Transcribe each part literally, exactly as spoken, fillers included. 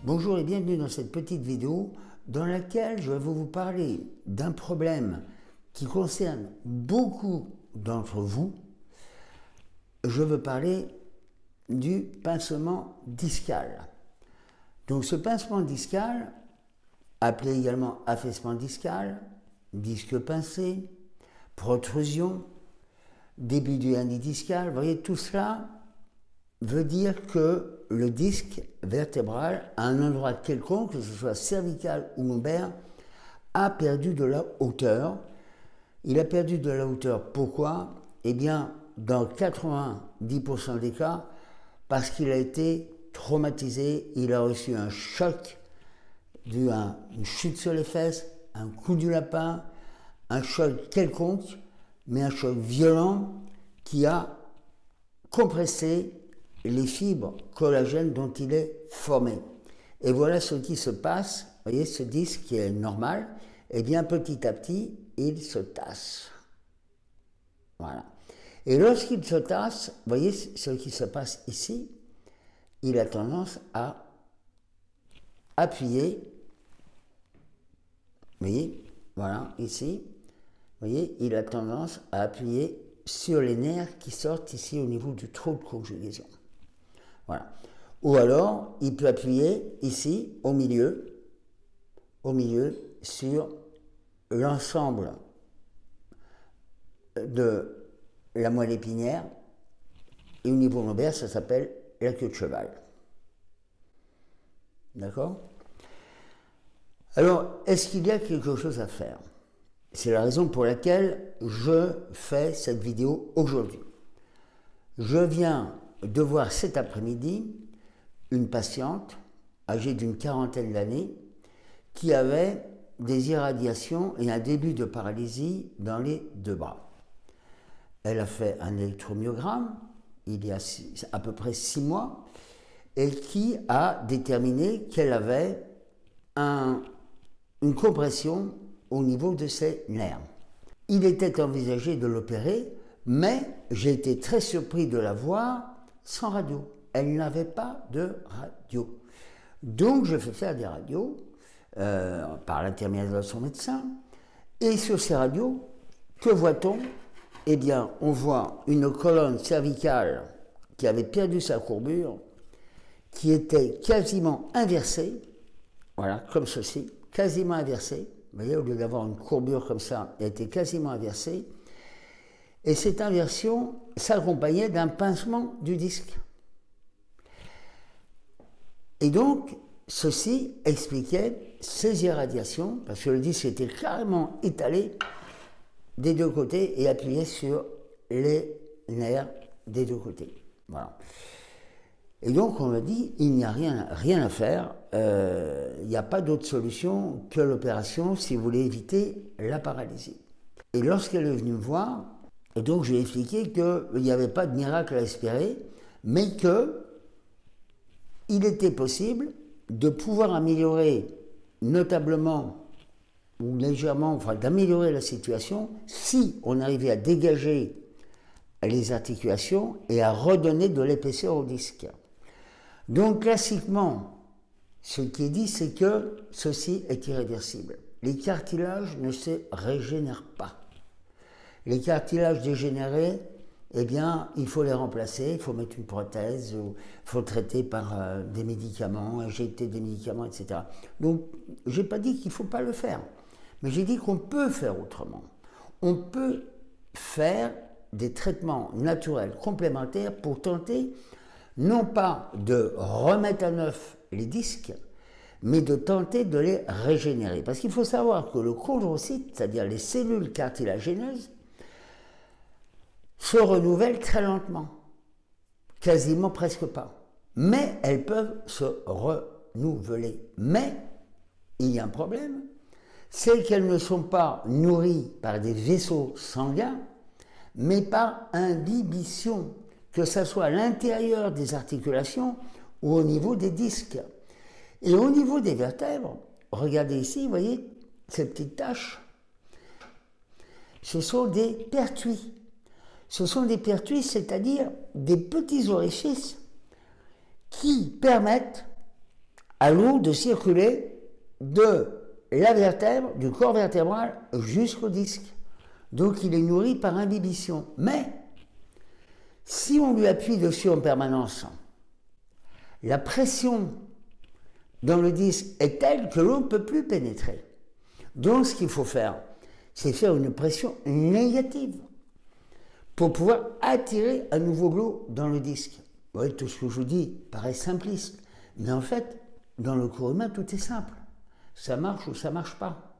Bonjour et bienvenue dans cette petite vidéo dans laquelle je vais vous parler d'un problème qui concerne beaucoup d'entre vous. Je veux parler du pincement discal. Donc ce pincement discal, appelé également affaissement discal, disque pincé, protrusion, début du hernie discale, vous voyez, tout cela veut dire que le disque vertébral, à un endroit quelconque, que ce soit cervical ou lombaire, a perdu de la hauteur. Il a perdu de la hauteur, pourquoi? Eh bien, dans quatre-vingt-dix pour cent des cas, parce qu'il a été traumatisé, il a reçu un choc, dû à une chute sur les fesses, un coup du lapin, un choc quelconque, mais un choc violent qui a compressé les fibres collagènes dont il est formé. Et voilà ce qui se passe. Vous voyez, ce disque qui est normal, et bien petit à petit, il se tasse. Voilà. Et lorsqu'il se tasse, vous voyez ce qui se passe ici, il a tendance à appuyer. Vous voyez, voilà, ici. Vous voyez, il a tendance à appuyer sur les nerfs qui sortent ici au niveau du trou de conjugaison. Voilà. Ou alors, il peut appuyer ici, au milieu, au milieu, sur l'ensemble de la moelle épinière, et au niveau lombaire, ça s'appelle la queue de cheval. D'accord? Alors, est-ce qu'il y a quelque chose à faire? C'est la raison pour laquelle je fais cette vidéo aujourd'hui. Je viens de voir cet après-midi une patiente âgée d'une quarantaine d'années qui avait des irradiations et un début de paralysie dans les deux bras. Elle a fait un électromyogramme il y a six, à peu près six mois et qui a déterminé qu'elle avait un, une compression au niveau de ses nerfs. Il était envisagé de l'opérer, mais j'ai été très surpris de la voir sans radio. Elle n'avait pas de radio. Donc je fais faire des radios euh, par l'intermédiaire de son médecin. Et sur ces radios, que voit-on? Eh bien, on voit une colonne cervicale qui avait perdu sa courbure, qui était quasiment inversée, voilà, comme ceci, quasiment inversée. Vous voyez, au lieu d'avoir une courbure comme ça, elle était quasiment inversée. Et cette inversion s'accompagnait d'un pincement du disque. Et donc, ceci expliquait ces irradiations, parce que le disque était carrément étalé des deux côtés et appuyé sur les nerfs des deux côtés. Voilà. Et donc, on a dit, il n'y a rien, rien à faire, euh, il n'y a pas d'autre solution que l'opération si vous voulez éviter la paralysie. Et lorsqu'elle est venue me voir, et donc je lui ai expliqué qu'il n'y avait pas de miracle à espérer, mais que il était possible de pouvoir améliorer notablement ou légèrement, enfin d'améliorer la situation si on arrivait à dégager les articulations et à redonner de l'épaisseur au disque. Donc classiquement, ce qui est dit, c'est que ceci est irréversible. Les cartilages ne se régénèrent pas. Les cartilages dégénérés, eh bien, il faut les remplacer, il faut mettre une prothèse, il faut traiter par euh, des médicaments, injecter des médicaments, et cetera. Donc, je n'ai pas dit qu'il ne faut pas le faire, mais j'ai dit qu'on peut faire autrement. On peut faire des traitements naturels complémentaires pour tenter, non pas de remettre à neuf les disques, mais de tenter de les régénérer. Parce qu'il faut savoir que le chondrocyte, c'est-à-dire les cellules cartilagéneuses, se renouvellent très lentement, quasiment presque pas. Mais elles peuvent se renouveler. Mais il y a un problème, c'est qu'elles ne sont pas nourries par des vaisseaux sanguins, mais par imbibition, que ce soit à l'intérieur des articulations ou au niveau des disques. Et au niveau des vertèbres, regardez ici, vous voyez ces petites taches, ce sont des pertuis. Ce sont des pertuis, c'est-à-dire des petits orifices qui permettent à l'eau de circuler de la vertèbre, du corps vertébral jusqu'au disque. Donc il est nourri par imbibition. Mais si on lui appuie dessus en permanence, la pression dans le disque est telle que l'eau ne peut plus pénétrer. Donc ce qu'il faut faire, c'est faire une pression négative pour pouvoir attirer à nouveau l'eau dans le disque. Oui, tout ce que je vous dis paraît simpliste, mais en fait, dans le corps humain, tout est simple. Ça marche ou ça ne marche pas.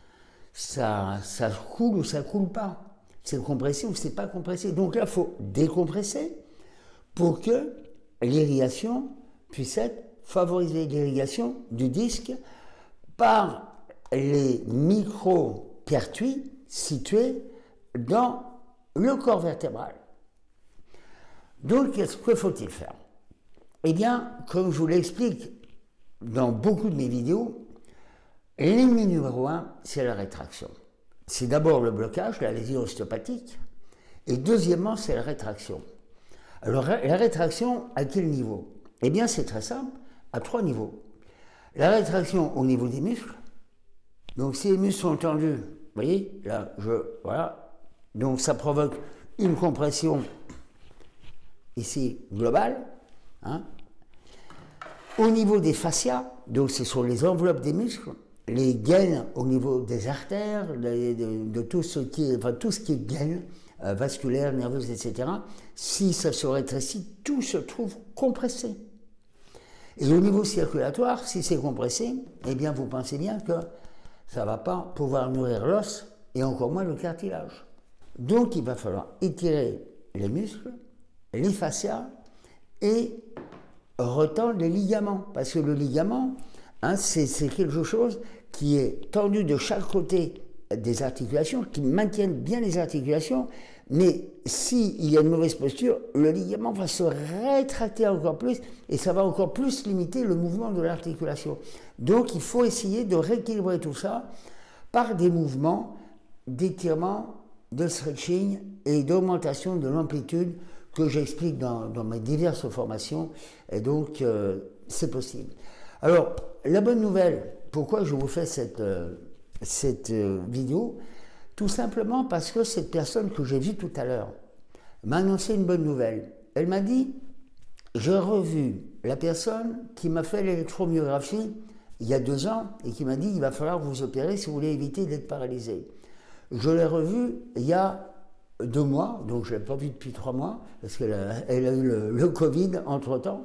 Ça, ça coule ou ça ne coule pas. C'est compressé ou c'est pas compressé. Donc là, il faut décompresser pour que l'irrigation puisse être favorisée. L'irrigation du disque par les micro-pertuis situés dans le corps vertébral. Donc, que faut-il faire? Eh bien, comme je vous l'explique dans beaucoup de mes vidéos, l'ennemi numéro un, c'est la rétraction. C'est d'abord le blocage, la lésion ostéopathique, et deuxièmement, c'est la rétraction. Alors, la rétraction, à quel niveau? Eh bien, c'est très simple, à trois niveaux. La rétraction au niveau des muscles, donc si les muscles sont tendus, vous voyez, là, je, voilà, donc ça provoque une compression ici globale, hein. Au niveau des fascias, donc ce sont les enveloppes des muscles, les gaines au niveau des artères, de, de, de tout, ce qui est, enfin, tout ce qui est gaine, euh, vasculaire, nerveuse, et cetera. Si ça se rétrécit, tout se trouve compressé. Et au niveau circulatoire, si c'est compressé, eh bien vous pensez bien que ça ne va pas pouvoir nourrir l'os et encore moins le cartilage. Donc il va falloir étirer les muscles, les fascias et retendre les ligaments. Parce que le ligament, hein, c'est quelque chose qui est tendu de chaque côté des articulations, qui maintiennent bien les articulations, mais s'il y a une mauvaise posture, le ligament va se rétracter encore plus et ça va encore plus limiter le mouvement de l'articulation. Donc il faut essayer de rééquilibrer tout ça par des mouvements d'étirement, de stretching et d'augmentation de l'amplitude que j'explique dans, dans mes diverses formations, et donc euh, c'est possible. Alors, la bonne nouvelle, pourquoi je vous fais cette, euh, cette euh, vidéo? Tout simplement parce que cette personne que j'ai vue tout à l'heure m'a annoncé une bonne nouvelle. Elle m'a dit, j'ai revu la personne qui m'a fait l'électromyographie il y a deux ans et qui m'a dit, il va falloir vous opérer si vous voulez éviter d'être paralysé. Je l'ai revue il y a deux mois, donc je ne l'ai pas vue depuis trois mois, parce qu'elle a, elle a eu le, le Covid entre-temps.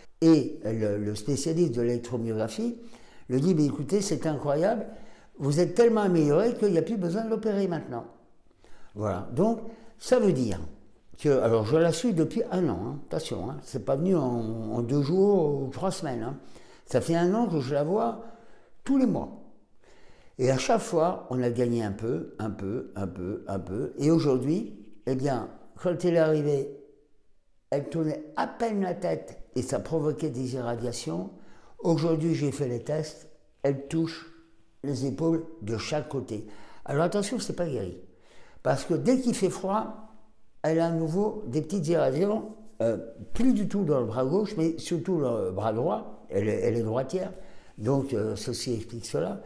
Et le, le spécialiste de l'électromyographie lui dit, mais écoutez, c'est incroyable, vous êtes tellement amélioré qu'il n'y a plus besoin de l'opérer maintenant. Voilà, donc ça veut dire que, alors je la suis depuis un an, hein, attention, hein, c'est pas venu en, en deux jours ou trois semaines, hein. Ça fait un an que je la vois tous les mois. Et à chaque fois, on a gagné un peu, un peu, un peu, un peu. Et aujourd'hui, eh bien, quand elle est arrivée, elle tournait à peine la tête et ça provoquait des irradiations. Aujourd'hui, j'ai fait les tests, elle touche les épaules de chaque côté. Alors attention, ce n'est pas guéri. Parce que dès qu'il fait froid, elle a à nouveau des petites irradiations, euh, plus du tout dans le bras gauche, mais surtout dans le bras droit. Elle est, elle est droitière, donc euh, ceci explique cela.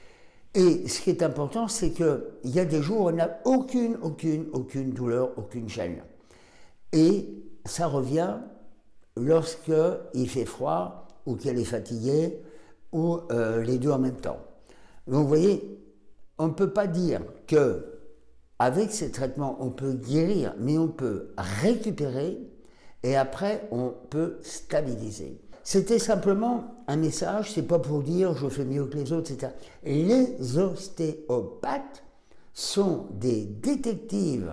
Et ce qui est important, c'est qu'il y a des jours où on n'a aucune, aucune, aucune douleur, aucune gêne. Et ça revient lorsqu'il fait froid, ou qu'elle est fatiguée, ou euh, les deux en même temps. Donc vous voyez, on ne peut pas dire qu'avec ces traitements, on peut guérir, mais on peut récupérer, et après, on peut stabiliser. C'était simplement un message, c'est pas pour dire je fais mieux que les autres, et cetera. Les ostéopathes sont des détectives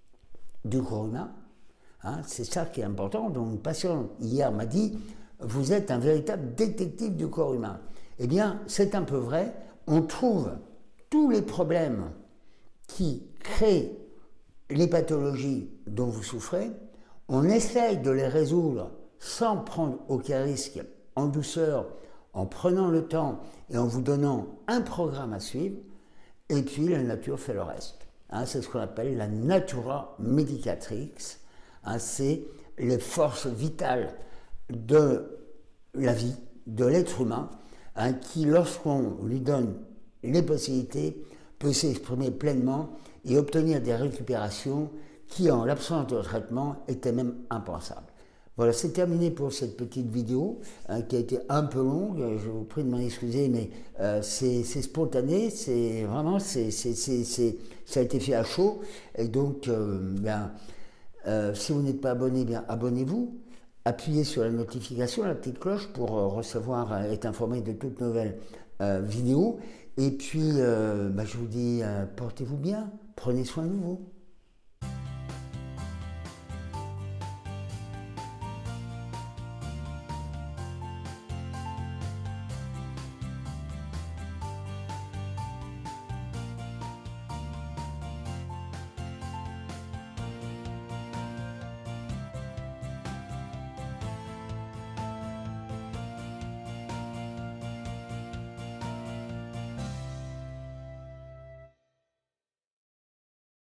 du corps humain, hein, c'est ça qui est important. Donc une patiente hier m'a dit, vous êtes un véritable détective du corps humain. Eh bien, c'est un peu vrai, on trouve tous les problèmes qui créent les pathologies dont vous souffrez, on essaye de les résoudre sans prendre aucun risque, en douceur, en prenant le temps et en vous donnant un programme à suivre, et puis la nature fait le reste. Hein, c'est ce qu'on appelle la natura medicatrix, hein, c'est les forces vitales de la vie, de l'être humain, hein, qui, lorsqu'on lui donne les possibilités, peut s'exprimer pleinement et obtenir des récupérations qui, en l'absence de traitement, étaient même impensables. Voilà, c'est terminé pour cette petite vidéo, hein, qui a été un peu longue. Je vous prie de m'en excuser, mais euh, c'est spontané, c'est vraiment, c'est, c'est, c'est, c'est, ça a été fait à chaud. Et donc, euh, bien, euh, si vous n'êtes pas abonné, bien abonnez-vous. Appuyez sur la notification, la petite cloche, pour euh, recevoir, euh, être informé de toutes nouvelles euh, vidéos. Et puis, euh, bah, je vous dis, euh, portez-vous bien, prenez soin de vous.